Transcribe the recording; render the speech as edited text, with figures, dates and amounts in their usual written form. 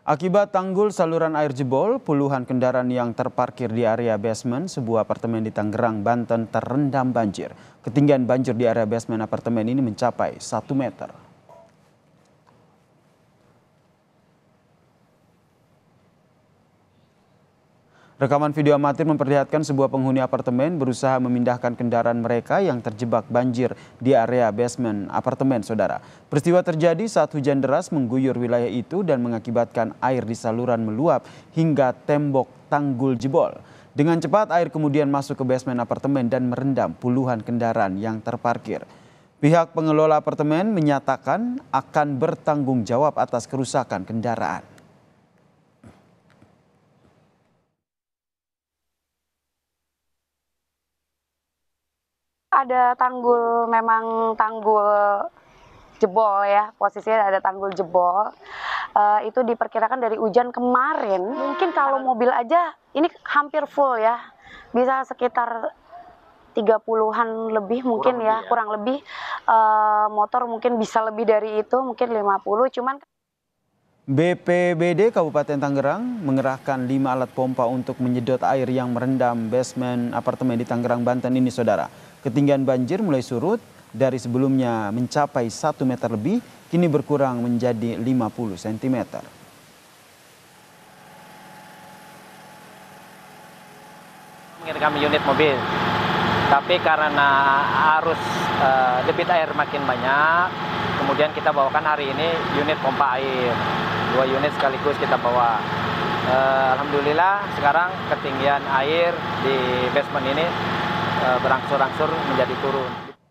Akibat tanggul saluran air jebol, puluhan kendaraan yang terparkir di area basement sebuah apartemen di Tangerang, Banten terendam banjir. Ketinggian banjir di area basement apartemen ini mencapai 1 meter. Rekaman video amatir memperlihatkan sebuah penghuni apartemen berusaha memindahkan kendaraan mereka yang terjebak banjir di area basement apartemen, saudara. Peristiwa terjadi saat hujan deras mengguyur wilayah itu dan mengakibatkan air di saluran meluap hingga tembok tanggul jebol. Dengan cepat air kemudian masuk ke basement apartemen dan merendam puluhan kendaraan yang terparkir. Pihak pengelola apartemen menyatakan akan bertanggung jawab atas kerusakan kendaraan. Ada tanggul, memang tanggul jebol ya, posisinya ada tanggul jebol. Itu diperkirakan dari hujan kemarin, mungkin kalau mobil aja ini hampir full ya, bisa sekitar 30-an lebih mungkin ya, kurang lebih. Motor mungkin bisa lebih dari itu, mungkin 50, cuman BPBD Kabupaten Tangerang mengerahkan 5 alat pompa untuk menyedot air yang merendam basement apartemen di Tangerang, Banten ini, saudara. Ketinggian banjir mulai surut dari sebelumnya mencapai 1 meter lebih, kini berkurang menjadi 50 cm. Kami unit mobil, tapi karena arus debit air makin banyak, kemudian kita bawakan hari ini unit pompa air. 2 unit sekaligus kita bawa. Alhamdulillah sekarang ketinggian air di basement ini berangsur-angsur menjadi turun.